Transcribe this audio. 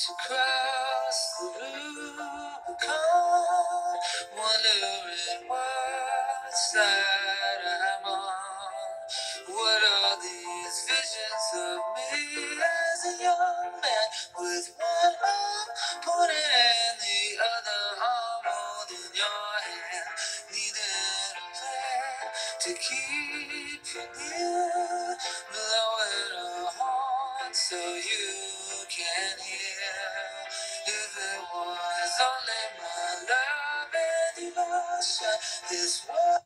to cross the Rubicon, wondering what side I'm on. What are these visions of me as a young man with one arm pointed and the other arm holding your hand, needing a plan to keep you near, blowing a horn so you can hear. If it was only my love and devotion, this world